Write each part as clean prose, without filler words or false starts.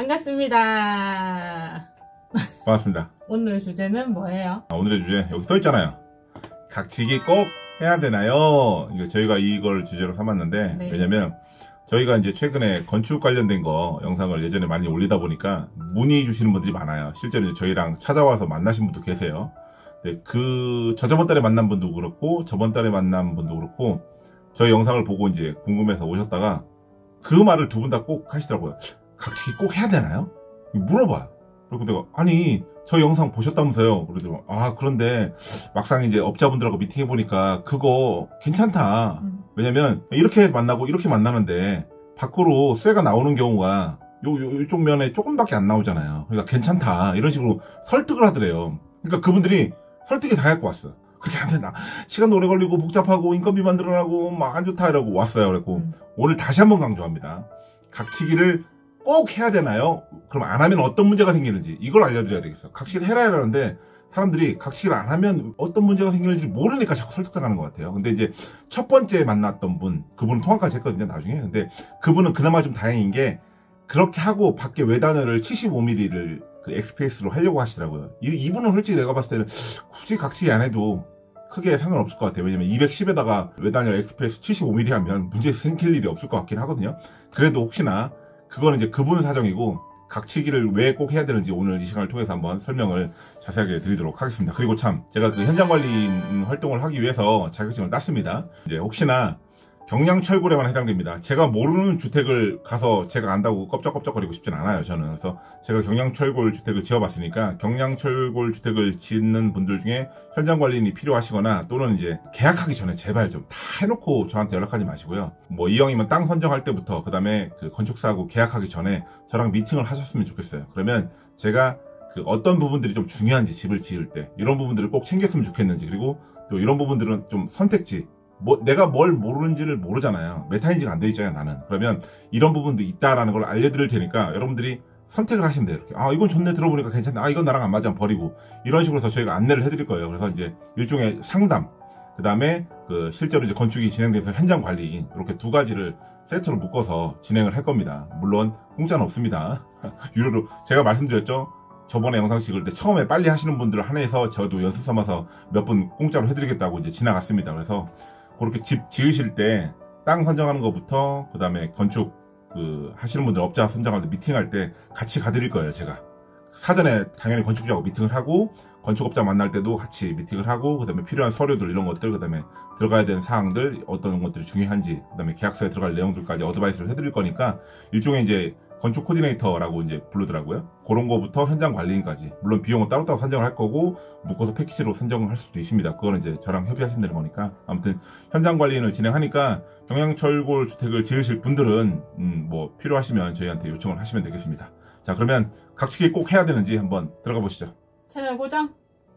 반갑습니다. 반갑습니다. 오늘 주제는 뭐예요? 오늘의 주제 여기 써있잖아요. 각치기 꼭 해야 되나요? 저희가 이걸 주제로 삼았는데 네. 왜냐면 저희가 이제 최근에 건축 관련된 거 영상을 예전에 많이 올리다 보니까 문의 주시는 분들이 많아요. 실제로 이제 저희랑 찾아와서 만나신 분도 계세요. 네, 저번 달에 만난 분도 그렇고 저번 달에 만난 분도 그렇고 저희 영상을 보고 이제 궁금해서 오셨다가 그 말을 두 분 다 꼭 하시더라고요. 각치기 꼭 해야 되나요? 물어봐요. 그리고 내가 아니 저 영상 보셨다면서요. 그러더라고요. 아 그런데 막상 이제 업자분들하고 미팅해 보니까 그거 괜찮다. 왜냐면 이렇게 만나고 이렇게 만나는데 밖으로 쇠가 나오는 경우가 요쪽 면에 조금밖에 안 나오잖아요. 그러니까 괜찮다 이런 식으로 설득을 하더래요. 그러니까 그분들이 설득이 다 해갖고 왔어요. 그렇게 안 된다. 시간 오래 걸리고 복잡하고 인건비만 늘어나고 막 안 좋다 이러고 왔어요. 그래갖고 오늘 다시 한번 강조합니다. 각치기를 꼭 해야 되나요? 그럼 안 하면 어떤 문제가 생기는지 이걸 알려드려야 되겠어요. 각치기를 해라 이러는데 사람들이 각치기를 안 하면 어떤 문제가 생기는지 모르니까 자꾸 설득당하는 것 같아요. 근데 이제 첫 번째 만났던 분, 그분은 통화까지 했거든요, 나중에. 근데 그분은 그나마 좀 다행인 게 그렇게 하고 밖에 외단열을 75mm를 그 XPS로 하려고 하시더라고요. 이분은 솔직히 내가 봤을 때는 굳이 각치기 안 해도 크게 상관없을 것 같아요. 왜냐면 210에다가 외단열 XPS 75mm 하면 문제 생길 일이 없을 것 같긴 하거든요. 그래도 혹시나 그거는 이제 그분 사정이고 각치기를 왜 꼭 해야 되는지 오늘 이 시간을 통해서 한번 설명을 자세하게 드리도록 하겠습니다. 그리고 참 제가 그 현장 관리인 활동을 하기 위해서 자격증을 땄습니다. 이제 혹시나 경량철골에만 해당됩니다. 제가 모르는 주택을 가서 제가 안다고 껍적껍적거리고 싶진 않아요, 저는. 그래서 제가 경량철골 주택을 지어봤으니까 경량철골 주택을 짓는 분들 중에 현장 관리인이 필요하시거나 또는 이제 계약하기 전에 제발 좀 다 해놓고 저한테 연락하지 마시고요. 뭐 이왕이면 땅 선정할 때부터 그다음에 그 건축사하고 계약하기 전에 저랑 미팅을 하셨으면 좋겠어요. 그러면 제가 그 어떤 부분들이 좀 중요한지 집을 지을 때 이런 부분들을 꼭 챙겼으면 좋겠는지 그리고 또 이런 부분들은 좀 선택지 내가 뭘 모르는지를 모르잖아요. 메타인지가 안 돼 있잖아요, 나는. 그러면 이런 부분도 있다라는 걸 알려드릴 테니까 여러분들이 선택을 하시면 돼요. 이렇게. 아, 이건 좋네, 들어보니까 괜찮다. 아, 이건 나랑 안 맞아, 버리고. 이런 식으로 해서 저희가 안내를 해드릴 거예요. 그래서 이제 일종의 상담, 그 다음에 실제로 이제 건축이 진행돼서 현장 관리, 이렇게 두 가지를 세트로 묶어서 진행을 할 겁니다. 물론, 공짜는 없습니다. 유료로. 제가 말씀드렸죠? 저번에 영상 찍을 때 처음에 빨리 하시는 분들을 한해서 저도 연습 삼아서 몇 분 공짜로 해드리겠다고 이제 지나갔습니다. 그래서 그렇게 집 지으실 때 땅 선정하는 것부터 그 다음에 건축 하시는 분들 업자 선정할 때 미팅할 때 같이 가드릴 거예요. 제가 사전에 당연히 건축주하고 미팅을 하고 건축업자 만날 때도 같이 미팅을 하고 그 다음에 필요한 서류들 이런 것들 그 다음에 들어가야 되는 사항들 어떤 것들이 중요한지 그 다음에 계약서에 들어갈 내용들까지 어드바이스를 해드릴 거니까 일종의 이제 건축 코디네이터라고 이제 부르더라고요. 그런 거부터 현장 관리인까지. 물론 비용은 따로따로 산정을 할 거고, 묶어서 패키지로 산정을 할 수도 있습니다. 그거는 이제 저랑 협의하시면 되는 거니까. 아무튼, 현장 관리인을 진행하니까, 경량철골 주택을 지으실 분들은, 뭐, 필요하시면 저희한테 요청을 하시면 되겠습니다. 자, 그러면 각치기 꼭 해야 되는지 한번 들어가 보시죠. 채널 고정.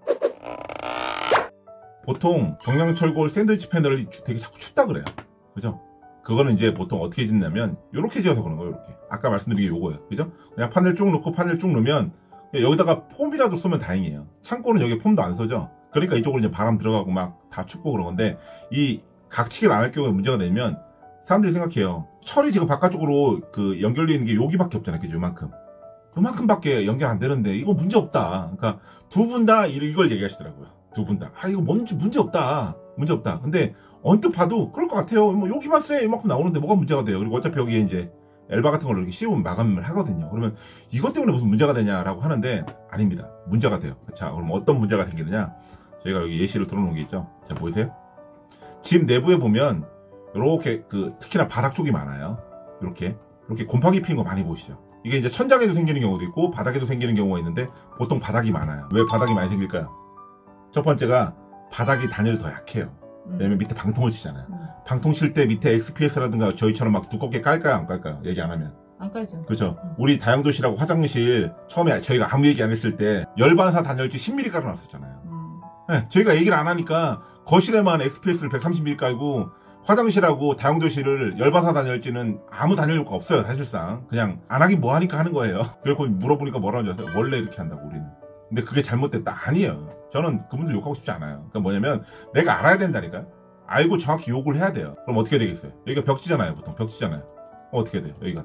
보통, 경량철골 샌드위치 패널이 주택이 자꾸 춥다 그래요. 그죠? 그거는 이제 보통 어떻게 짓냐면 요렇게 지어서 그런 거예요. 요렇게 아까 말씀드린 게 요거예요. 그죠? 그냥 판넬 쭉 넣고 판넬 쭉 넣으면 여기다가 폼이라도 쏘면 다행이에요. 창고는 여기 폼도 안 쏘죠. 그러니까 이쪽으로 이제 바람 들어가고 막 다 춥고 그런 건데 이 각치기를 안 할 경우에 문제가 되면 사람들이 생각해요. 철이 지금 바깥쪽으로 연결되어 있는 게 여기밖에 없잖아요. 그죠? 요만큼밖에 연결 안 되는데 이거 문제 없다. 그러니까 두 분 다 이걸 얘기하시더라고요. 두 분 다. 아 이거 문제 없다. 문제 없다. 근데 언뜻 봐도 그럴 것 같아요. 뭐 여기만 쎄 이만큼 나오는데 뭐가 문제가 돼요. 그리고 어차피 여기에 이제 엘바 같은 걸로 이렇게 씌우면 마감을 하거든요. 그러면 이것 때문에 무슨 문제가 되냐라고 하는데 아닙니다. 문제가 돼요. 자, 그럼 어떤 문제가 생기느냐? 저희가 여기 예시를 들어놓은 게 있죠. 자, 보이세요? 집 내부에 보면 이렇게 특히나 바닥 쪽이 많아요. 이렇게 곰팡이 핀 거 많이 보시죠. 이게 이제 천장에도 생기는 경우도 있고 바닥에도 생기는 경우가 있는데 보통 바닥이 많아요. 왜 바닥이 많이 생길까요? 첫 번째가 바닥이 단열이 더 약해요. 왜냐면 밑에 방통을 치잖아요. 방통 칠 때 밑에 XPS라든가 저희처럼 막 두껍게 깔까요? 안 깔까요? 얘기 안 하면. 안 깔죠. 그렇죠. 우리 다용도실하고 화장실 처음에 저희가 아무 얘기 안 했을 때 열반사 단열재 10mm 깔아놨었잖아요. 네, 저희가 얘기를 안 하니까 거실에만 XPS를 130mm 깔고 화장실하고 다용도실을 열반사 단열재는 아무 단열 효과 없어요. 사실상. 그냥 안 하긴 뭐 하니까 하는 거예요. 그래서 물어보니까 뭐라고 하죠? 원래 이렇게 한다고 우리는. 근데 그게 잘못됐다? 아니에요. 저는 그분들 욕하고 싶지 않아요. 그러니까 뭐냐면 내가 알아야 된다니까. 알고 정확히 욕을 해야 돼요. 그럼 어떻게 되겠어요? 여기가 벽지잖아요. 보통 벽지잖아요. 어떻게 돼요? 여기가 다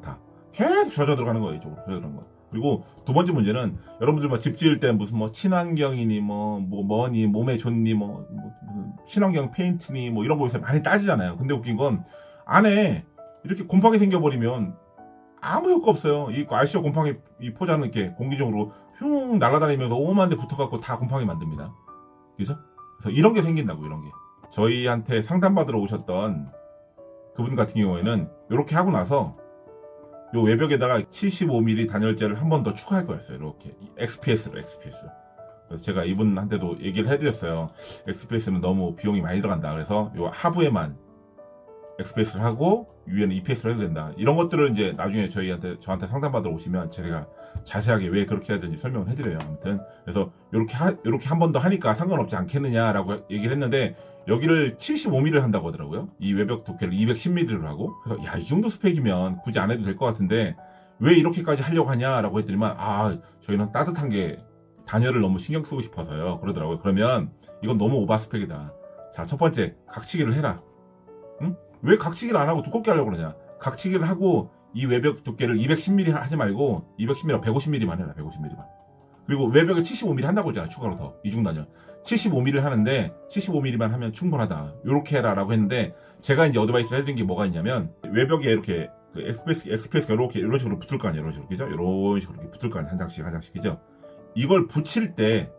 계속 젖어 들어가는 거예요. 이쪽으로 젖어 들어가는 거. 그리고 두 번째 문제는 여러분들 막 집 지을 때 무슨 뭐 친환경이니 뭐니 몸에 좋니 무슨 친환경 페인트니 뭐 이런 거에서 많이 따지잖아요. 근데 웃긴 건 안에 이렇게 곰팡이 생겨버리면 아무 효과 없어요. 이 아시죠? 곰팡이 이 포자는 이렇게 공기적으로 흉 날아다니면서 오만 데 붙어갖고 다 곰팡이 만듭니다. 그죠? 그래서 이런 게 생긴다고, 이런 게. 저희한테 상담받으러 오셨던 그분 같은 경우에는 이렇게 하고 나서 요 외벽에다가 75mm 단열재를 한 번 더 추가할 거였어요. 이렇게 XPS로. 그래서 제가 이분한테도 얘기를 해드렸어요. XPS는 너무 비용이 많이 들어간다. 그래서 요 하부에만 XPS를 하고 위에는 EPS를 해도 된다. 이런 것들을 이제 나중에 저한테 상담받으러 오시면 제가 자세하게 왜 그렇게 해야 되는지 설명을 해드려요. 아무튼 그래서 이렇게 한 번 더 하니까 상관없지 않겠느냐라고 얘기를 했는데 여기를 75mm를 한다고 하더라고요. 이 외벽 두께를 210mm를 하고. 그래서 야, 이 정도 스펙이면 굳이 안 해도 될 것 같은데 왜 이렇게까지 하려고 하냐라고 했더니만 저희는 따뜻한 게 단열을 너무 신경 쓰고 싶어서요. 그러더라고요. 그러면 이건 너무 오바 스펙이다. 자, 첫 번째 각치기를 해라. 응? 왜 각치기를 안 하고 두껍게 하려고 그러냐? 각치기를 하고 이 외벽 두께를 210mm 하지 말고 210mm, 150mm만 해라. 150mm만. 그리고 외벽에 75mm 한다고 했잖아. 추가로 더 이중단열 75mm를 하는데 75mm만 하면 충분하다. 요렇게 해라 라고 했는데 제가 이제 어드바이스를 해드린 게 뭐가 있냐면 외벽에 이렇게 그 XPS가 이런 식으로 붙을 거 아니에요. 이런 식으로, 그죠? 이런 식으로 이렇게 붙을 거 아니에요. 한 장씩, 그죠? 이걸 붙일 때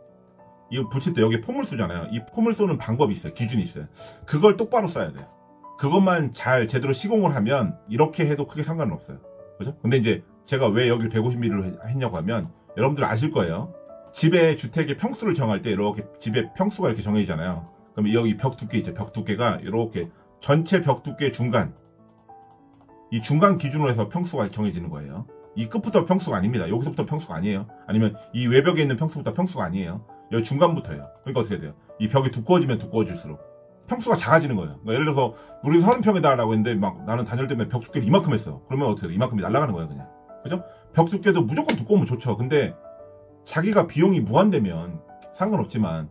여기 폼을 쏘잖아요. 이 폼을 쏘는 방법이 있어요. 기준이 있어요. 그걸 똑바로 쏴야 돼요. 그것만 잘 제대로 시공을 하면 이렇게 해도 크게 상관은 없어요. 그죠? 근데 이제 제가 왜 여기를 150mm로 했냐고 하면 여러분들 아실 거예요. 집의 주택의 평수를 정할 때 이렇게 집의 평수가 이렇게 정해지잖아요. 그럼 여기 벽 두께 있죠. 벽 두께가 이렇게 전체 벽 두께 중간, 이 중간 기준으로 해서 평수가 정해지는 거예요. 이 끝부터 평수가 아닙니다. 여기서부터 평수가 아니에요. 아니면 이 외벽에 있는 평수부터 평수가 아니에요. 여기 중간부터예요. 그러니까 어떻게 돼요? 이 벽이 두꺼워지면 두꺼워질수록 평수가 작아지는 거예요. 그러니까 예를 들어서 우리 30평이다라고 했는데 막 나는 단열 때문에 벽 두께를 이만큼 했어. 그러면 어떻게 돼? 이만큼이 날아가는 거예요, 그냥. 그죠? 벽 두께도 무조건 두꺼우면 좋죠. 근데 자기가 비용이 무한되면 상관없지만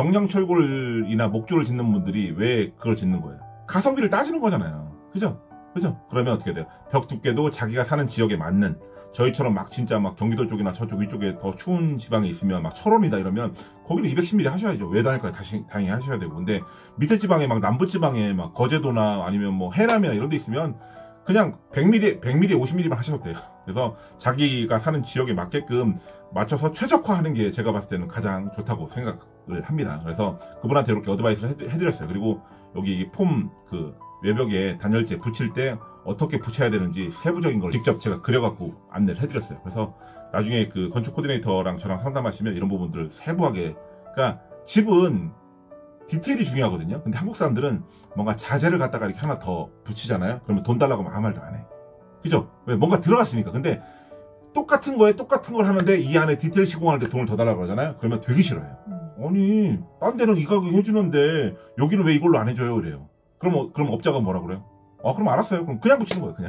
경량철골이나 목조를 짓는 분들이 왜 그걸 짓는 거예요? 가성비를 따지는 거잖아요. 그죠? 그러면 어떻게 돼요? 벽 두께도 자기가 사는 지역에 맞는, 저희처럼 막 진짜 막 경기도 쪽이나 저쪽 이쪽에 더 추운 지방에 있으면 막 철원이다 이러면 거기는 210mm 하셔야죠. 왜 다닐까요? 당연히 하셔야 되고. 근데 밑에 지방에 막 남부 지방에 막 거제도나 아니면 뭐 해남이나 이런 데 있으면 그냥 100mm, 50mm만 하셔도 돼요. 그래서 자기가 사는 지역에 맞게끔 맞춰서 최적화하는 게 제가 봤을 때는 가장 좋다고 생각을 합니다. 그래서 그분한테 이렇게 어드바이스를 해드렸어요. 그리고 여기 폼 외벽에 단열재 붙일 때 어떻게 붙여야 되는지 세부적인 걸 직접 제가 그려갖고 안내를 해드렸어요. 그래서 나중에 그 건축 코디네이터랑 저랑 상담하시면 이런 부분들을 세부하게, 그러니까 집은 디테일이 중요하거든요. 근데 한국 사람들은 뭔가 자재를 갖다가 이렇게 하나 더 붙이잖아요. 그러면 돈 달라고 아무 말도 안 해. 그죠? 왜? 뭔가 들어갔으니까. 근데 똑같은 걸 하는데 이 안에 디테일 시공할 때 돈을 더 달라고 그러잖아요. 그러면 되게 싫어요. 아니, 딴 데는 이 가격 해주는데 여기는 왜 이걸로 안 해줘요? 그래요. 그럼 업자가 뭐라 그래요? 그럼 알았어요. 그럼 그냥 붙이는 거예요.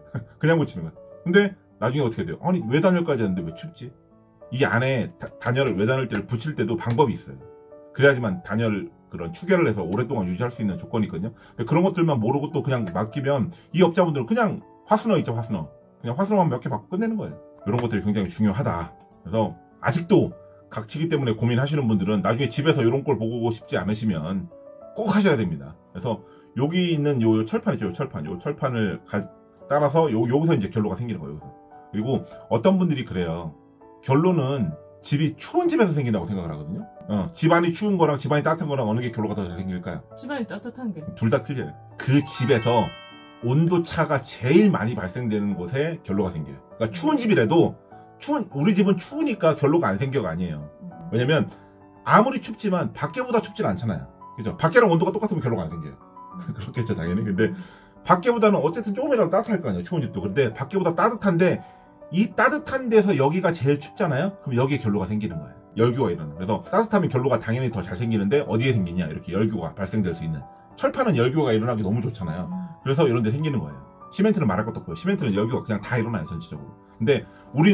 그냥 붙이는 거예요. 근데 나중에 어떻게 돼요? 아니, 외단열까지 하는데 왜 춥지? 이 안에 외단열재를 붙일 때도 방법이 있어요. 그래야지만 그런 추계를 해서 오랫동안 유지할 수 있는 조건이 있거든요. 근데 그런 것들만 모르고 또 그냥 맡기면 이 업자분들은 그냥 화스너 있죠, 화스너. 그냥 화스너만 몇 개 받고 끝내는 거예요. 이런 것들이 굉장히 중요하다. 그래서 아직도 각치기 때문에 고민하시는 분들은 나중에 집에서 이런 걸 보고 싶지 않으시면 꼭 하셔야 됩니다. 그래서 여기 있는 요 철판 있죠, 요 철판을 따라서 여기서 이제 결로가 생기는 거예요. 여기서. 그리고 어떤 분들이 그래요. 결로는 집이 추운 집에서 생긴다고 생각을 하거든요. 집안이 추운 거랑 집안이 따뜻한 거랑 어느 게 결로가 더 잘 생길까요? 집안이 따뜻한 게. 둘 다 틀려요. 그 집에서 온도 차가 제일 많이 발생되는 곳에 결로가 생겨요. 그러니까 추운 집이라도 우리 집은 추우니까 결로가 안 생겨가 아니에요. 왜냐면 아무리 춥지만 밖에보다 춥진 않잖아요. 그죠? 밖에랑 온도가 똑같으면 결로가 안 생겨요. 그렇겠죠, 당연히. 근데 밖에보다는 어쨌든 조금이라도 따뜻할 거 아니에요, 추운 집도. 근데 밖에보다 따뜻한데 이 따뜻한 데서 여기가 제일 춥잖아요. 그럼 여기에 결로가 생기는 거예요. 열교가 일어나요. 그래서 따뜻하면 결로가 당연히 더 잘 생기는데 어디에 생기냐, 이렇게 열교가 발생될 수 있는. 철판은 열교가 일어나기 너무 좋잖아요. 그래서 이런 데 생기는 거예요. 시멘트는 말할 것도 없고요. 시멘트는 열교가 그냥 다 일어나요, 전체적으로. 근데 우리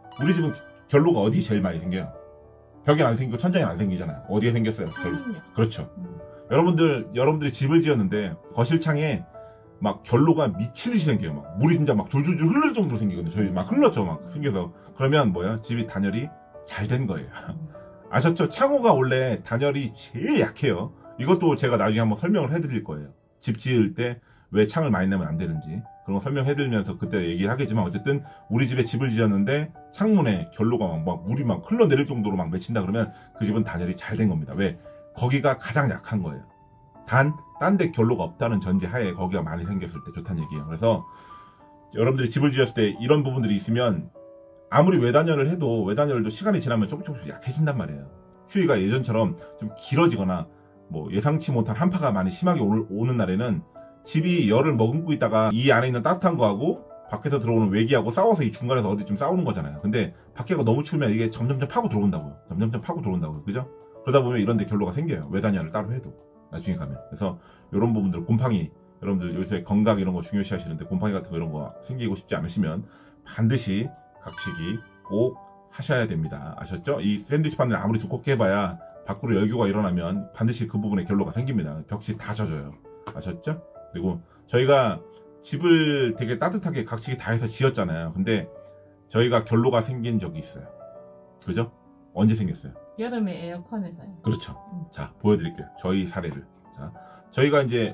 집은 결로가 어디 제일 많이 생겨요? 벽에 안 생기고 천장에 안 생기잖아요. 어디에 생겼어요? 결로. 그렇죠. 여러분들이 집을 지었는데 거실창에 막 결로가 미치듯이 생겨요. 막 물이 진짜 막 줄줄줄 흐를 정도로 생기거든요. 저희 막 흘렀죠. 막 생겨서. 그러면 뭐야? 집이 단열이 잘 된 거예요. 아셨죠? 창호가 원래 단열이 제일 약해요. 이것도 제가 나중에 한번 설명을 해드릴 거예요. 집 지을 때 왜 창을 많이 내면 안 되는지 그런 거 설명해드리면서 그때 얘기를 하겠지만 어쨌든 우리 집에 집을 지었는데 창문에 결로가 막 물이 막 흘러내릴 정도로 막 맺힌다 그러면 그 집은 단열이 잘 된 겁니다. 왜? 거기가 가장 약한 거예요. 딴 데 결로가 없다는 전제 하에 거기가 많이 생겼을 때 좋다는 얘기예요. 그래서 여러분들이 집을 지었을 때 이런 부분들이 있으면 아무리 외단열을 해도 외단열도 시간이 지나면 조금씩 약해진단 말이에요. 추위가 예전처럼 좀 길어지거나 뭐 예상치 못한 한파가 많이 심하게 오는 날에는 집이 열을 머금고 있다가 이 안에 있는 따뜻한 거하고 밖에서 들어오는 외기하고 싸워서 이 중간에서 어디 좀 싸우는 거잖아요. 근데 밖에가 너무 추우면 이게 점점점 파고 들어온다고요. 점점점 파고 들어온다고요. 그죠? 그러다 보면 이런 데 결로가 생겨요. 외단열을 따로 해도. 나중에 가면. 그래서 이런 부분들 곰팡이 여러분들 요새 건강 이런 거 중요시 하시는데 곰팡이 같은 거 이런 거 생기고 싶지 않으시면 반드시 각치기 꼭 하셔야 됩니다. 아셨죠? 이 샌드위치 바늘 아무리 두껍게 해봐야 밖으로 열교가 일어나면 반드시 그 부분에 결로가 생깁니다. 벽지 다 젖어요. 아셨죠? 그리고 저희가 집을 되게 따뜻하게 각치기 다 해서 지었잖아요. 근데 저희가 결로가 생긴 적이 있어요. 그죠? 언제 생겼어요? 여름에 에어컨에서요. 그렇죠. 자, 보여드릴게요. 저희 사례를. 자, 저희는 이제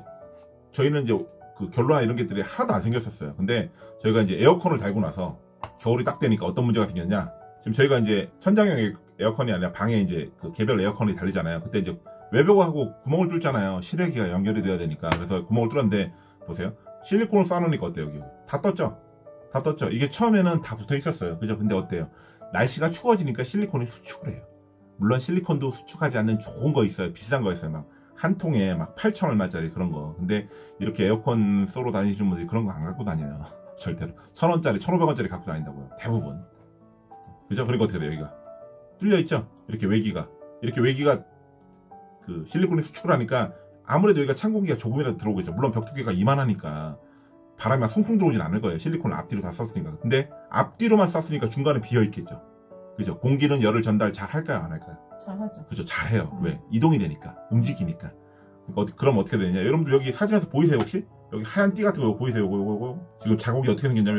그 결로나 이런 것들이 하나도 안 생겼었어요. 근데 저희가 이제 에어컨을 달고 나서 겨울이 딱 되니까 어떤 문제가 생겼냐? 지금 저희가 이제 천장형 에어컨이 아니라 방에 이제 그 개별 에어컨이 달리잖아요. 그때 이제 외벽하고 구멍을 뚫잖아요. 실외기가 연결이 돼야 되니까. 그래서 구멍을 뚫었는데 보세요. 실리콘을 쏴놓으니까 어때요? 여기 다 떴죠? 다 떴죠? 이게 처음에는 다 붙어 있었어요. 그죠? 근데 어때요? 날씨가 추워지니까 실리콘이 수축을 해요. 물론 실리콘도 수축하지 않는 좋은 거 있어요. 비싼 거 있어요. 막 한 통에 막 8,000얼마짜리 그런 거. 근데 이렇게 에어컨 쏘러 다니시는 분들이 그런 거 안 갖고 다녀요. 절대로. 1,000원짜리, 1,500원짜리 갖고 다닌다고요. 대부분. 그죠? 그러니까 어떻게 돼요? 여기가 뚫려 있죠? 이렇게 외기가 그 실리콘이 수축을 하니까 아무래도 여기가 찬 공기가 조금이라도 들어오겠죠. 물론 벽두께가 이만하니까 바람이 막 송송 들어오진 않을 거예요. 실리콘을 앞뒤로 다 썼으니까. 근데 앞뒤로만 썼으니까 중간에 비어 있겠죠. 그죠? 공기는 열을 전달 잘 할까요? 안 할까요? 잘하죠. 그죠? 잘해요. 왜? 이동이 되니까. 움직이니까. 그럼 어떻게 되냐? 여러분들 여기 사진에서 보이세요 혹시? 여기 하얀 띠 같은 거 보이세요? 요거. 지금 자국이 어떻게 생겼냐면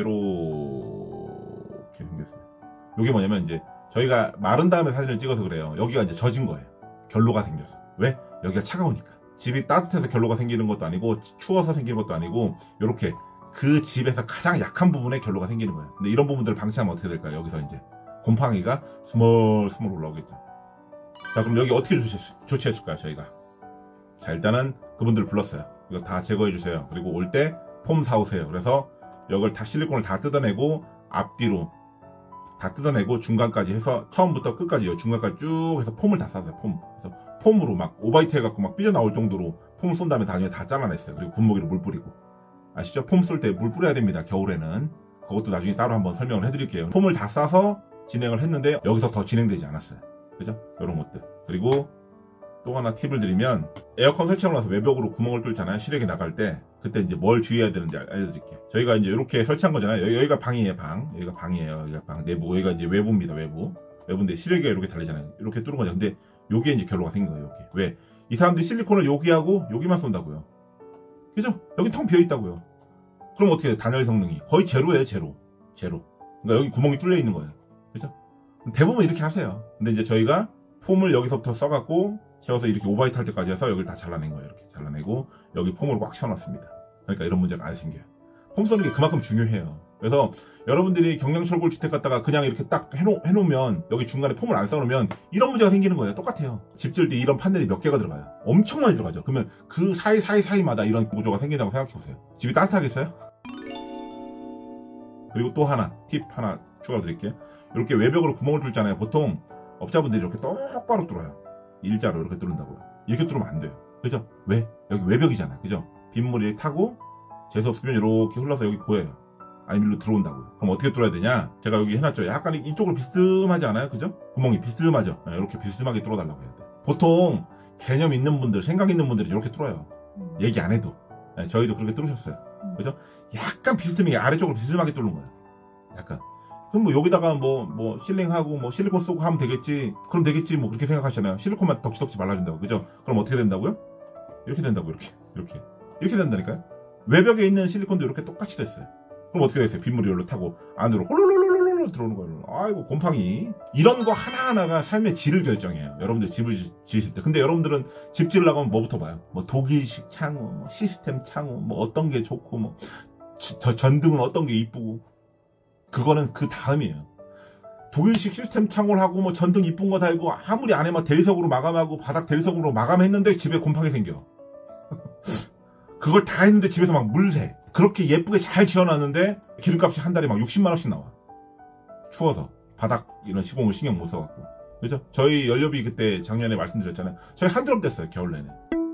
이렇게 생겼어요. 요게 뭐냐면 이제 저희가 마른 다음에 사진을 찍어서 그래요. 여기가 이제 젖은 거예요. 결로가 생겨서. 왜? 여기가 차가우니까. 집이 따뜻해서 결로가 생기는 것도 아니고 추워서 생기는 것도 아니고 요렇게 그 집에서 가장 약한 부분에 결로가 생기는 거예요. 근데 이런 부분들을 방치하면 어떻게 될까요? 여기서 이제 곰팡이가 스멀스멀 올라오겠죠. 자, 그럼 여기 어떻게 조치했을까요? 저희가 자, 일단은 그분들 불렀어요. 이거 다 제거해 주세요. 그리고 올 때 폼 사오세요. 그래서 여기를 다 실리콘을 다 뜯어내고 앞뒤로 다 뜯어내고 중간까지 해서 처음부터 끝까지요. 중간까지 쭉 해서 폼을 다 쌌어요. 그래서 폼으로 막 오바이트 해갖고 막 삐져나올 정도로 폼을 쏜 다음에 나중에 다 잘라냈어요. 그리고 분무기로 물 뿌리고. 아시죠? 폼 쏠 때 물 뿌려야 됩니다. 겨울에는. 그것도 나중에 따로 한번 설명을 해드릴게요. 폼을 다 싸서 진행을 했는데 여기서 더 진행되지 않았어요. 그죠? 이런 것들. 그리고 또 하나 팁을 드리면 에어컨 설치하고 나서 외벽으로 구멍을 뚫잖아요. 실외기 나갈 때. 그때 이제 뭘 주의해야 되는지 알려드릴게요. 저희가 이제 이렇게 설치한 거잖아요. 여기가 방이에요. 여기가 방이에요. 여기가 방 내부. 여기가 이제 외부입니다. 외부인데 실외기가 이렇게 달리잖아요. 이렇게 뚫은 거죠. 근데 여기에 이제 결로가 생긴 거예요. 여기. 왜? 이 사람들이 실리콘을 여기하고 여기만 쏜다고요. 그죠? 여기 텅 비어 있다고요. 그럼 어떻게 해요? 단열 성능이 거의 제로예요. 제로. 그러니까 여기 구멍이 뚫려 있는 거예요. 그죠? 대부분 이렇게 하세요. 근데 이제 저희가 폼을 여기서부터 써갖고 채워서 이렇게 오바이트 할 때까지 해서 여기를 다 잘라낸 거예요. 이렇게 잘라내고 여기 폼으로 꽉 채워놨습니다. 그러니까 이런 문제가 안 생겨요. 폼 쏘는 게 그만큼 중요해요. 그래서 여러분들이 경량철골 주택 갖다가 그냥 이렇게 딱 해놓으면 여기 중간에 폼을 안 써놓으면 이런 문제가 생기는 거예요. 똑같아요. 집 지을 때 이런 판넬이 몇 개가 들어가요. 엄청 많이 들어가죠. 그러면 그 사이마다 이런 구조가 생긴다고 생각해보세요. 집이 따뜻하겠어요? 그리고 또 하나 팁 하나 추가로 드릴게요. 이렇게 외벽으로 구멍을 뚫잖아요. 보통 업자분들이 이렇게 똑바로 뚫어요. 일자로 이렇게 뚫는다고요. 이렇게 뚫으면 안 돼요. 그죠? 왜? 여기 외벽이잖아요. 그죠? 빗물이 타고 재수없으면 이렇게 흘러서 여기 고여요. 아니면 일로 들어온다고요. 그럼 어떻게 뚫어야 되냐? 제가 여기 해놨죠. 약간 이쪽으로 비스듬하지 않아요? 그죠? 구멍이 비스듬하죠? 이렇게 비스듬하게 뚫어달라고 해야 돼. 보통 개념 있는 분들, 생각 있는 분들이 이렇게 뚫어요. 얘기 안 해도. 저희도 그렇게 뚫으셨어요. 그죠? 약간 비스듬하게, 아래쪽으로 비스듬하게 뚫는 거예요. 약간. 그럼 뭐 여기다가 뭐 실링하고 뭐 실리콘 쓰고 하면 되겠지. 그럼 되겠지. 뭐 그렇게 생각하시잖아요. 실리콘만 덕지덕지 발라준다고. 그죠? 그럼 어떻게 된다고요? 이렇게 된다고. 이렇게 된다니까요. 외벽에 있는 실리콘도 이렇게 똑같이 됐어요. 그럼 어떻게 됐어요? 빗물이 여기로 타고 안으로 홀로로로로로 들어오는 거예요. 아이고 곰팡이. 이런 거 하나하나가 삶의 질을 결정해요. 여러분들 집을 지으실 때. 근데 여러분들은 집 지으려고 하면 뭐부터 봐요? 뭐 독일식 창호, 뭐 시스템 창호, 뭐 어떤 게 좋고, 뭐 전등은 어떤 게 이쁘고. 그거는 그 다음이에요. 독일식 시스템 창호를 하고 뭐 전등 이쁜 거 달고 아무리 안에 막 대리석으로 마감하고 바닥 대리석으로 마감했는데 집에 곰팡이 생겨. 그걸 다 했는데 집에서 막 물새. 그렇게 예쁘게 잘 지어놨는데 기름값이 한 달에 막 60만 원씩 나와. 추워서 바닥 이런 시공을 신경 못 써갖고. 그죠? 저희 연료비 그때 작년에 말씀드렸잖아요. 저희 한 드럼 뗐어요, 겨울 내내.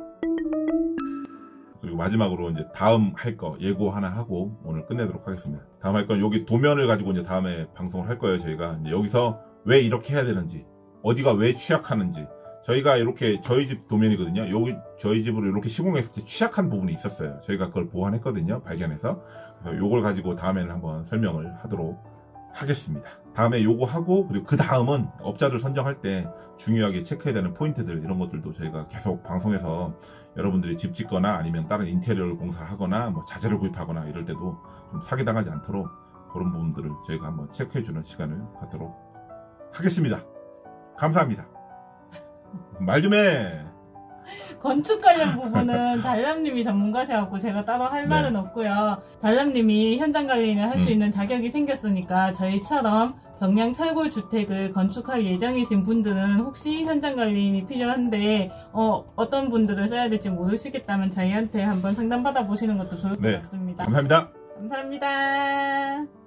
그리고 마지막으로 이제 다음 할 거 예고 하나 하고 오늘 끝내도록 하겠습니다. 다음 할 건 여기 도면을 가지고 이제 다음에 방송을 할 거예요. 저희가 이제 여기서 왜 이렇게 해야 되는지, 어디가 왜 취약하는지. 저희가 이렇게 저희 집 도면이거든요. 여기 저희 집으로 이렇게 시공했을 때 취약한 부분이 있었어요. 저희가 그걸 보완했거든요. 발견해서. 그래서 요걸 가지고 다음에는 한번 설명을 하도록 하겠습니다. 다음에 요거 하고, 그리고 그 다음은 업자들 선정할 때 중요하게 체크해야 되는 포인트들, 이런 것들도 저희가 계속 방송에서 여러분들이 집 짓거나 아니면 다른 인테리어를 공사하거나 뭐 자재를 구입하거나 이럴 때도 좀 사기당하지 않도록 그런 부분들을 저희가 한번 체크해주는 시간을 갖도록 하겠습니다. 감사합니다. 말 좀 해. 건축 관련 부분은 달람님이 전문가셔갖고 제가 따로 할 말은 없고요. 달람님이 현장 관리는 할 수 있는 자격이 생겼으니까 저희처럼 경량 철골 주택을 건축할 예정이신 분들은 혹시 현장 관리인이 필요한데 어떤 분들을 써야 될지 모르시겠다면 저희한테 한번 상담 받아보시는 것도 좋을 것 같습니다. 감사합니다. 감사합니다.